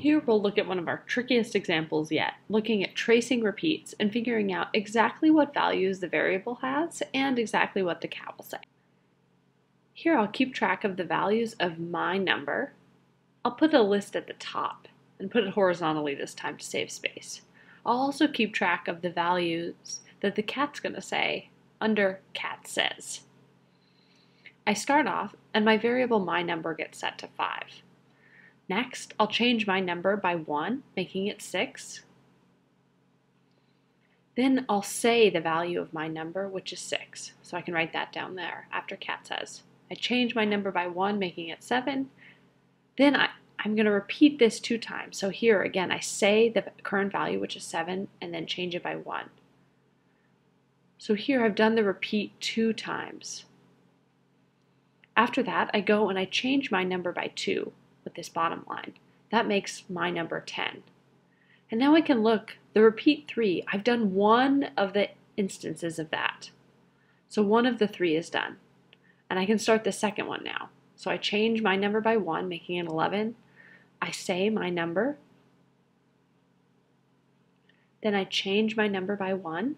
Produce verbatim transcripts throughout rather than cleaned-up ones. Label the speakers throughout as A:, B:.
A: Here we'll look at one of our trickiest examples yet, looking at tracing repeats and figuring out exactly what values the variable has and exactly what the cat will say. Here I'll keep track of the values of my number. I'll put a list at the top and put it horizontally this time to save space. I'll also keep track of the values that the cat's going to say under cat says. I start off and my variable my number gets set to five. Next, I'll change my number by one, making it six. Then I'll say the value of my number, which is six. So I can write that down there after cat says. I change my number by one, making it seven. Then I, I'm going to repeat this two times. So here again, I say the current value, which is seven, and then change it by one. So here I've done the repeat two times. After that, I go and I change my number by two with this bottom line. That makes my number ten. And now I can look, the repeat three, I've done one of the instances of that. So one of the three is done. And I can start the second one now. So I change my number by one, making it eleven. I say my number. Then I change my number by one.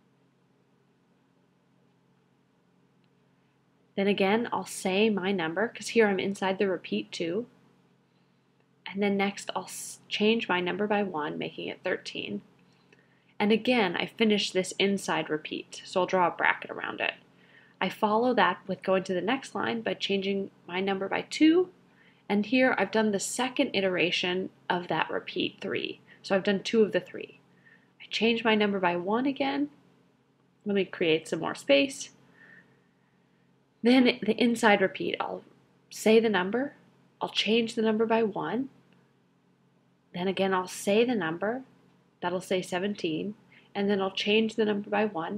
A: Then again, I'll say my number, because here I'm inside the repeat two. And then next I'll change my number by one, making it thirteen. And again, I finish this inside repeat, so I'll draw a bracket around it. I follow that with going to the next line by changing my number by two. And here I've done the second iteration of that repeat three. So I've done two of the three. I change my number by one again. Let me create some more space. Then the inside repeat, I'll say the number. I'll change the number by one. Then again, I'll say the number. That'll say seventeen. And then I'll change the number by one.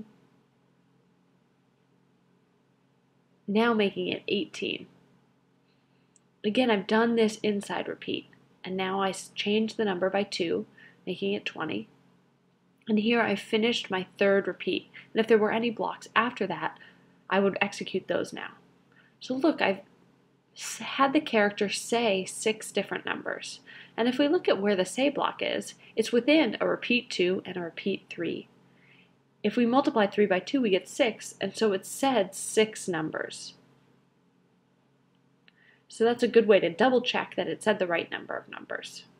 A: Now making it eighteen. Again, I've done this inside repeat. And now I change the number by two, making it twenty. And here I've finished my third repeat. And if there were any blocks after that, I would execute those now. So look, I've had the character say six different numbers. And if we look at where the say block is, it's within a repeat two and a repeat three. If we multiply three by two, we get six, and so it said six numbers. So that's a good way to double check that it said the right number of numbers.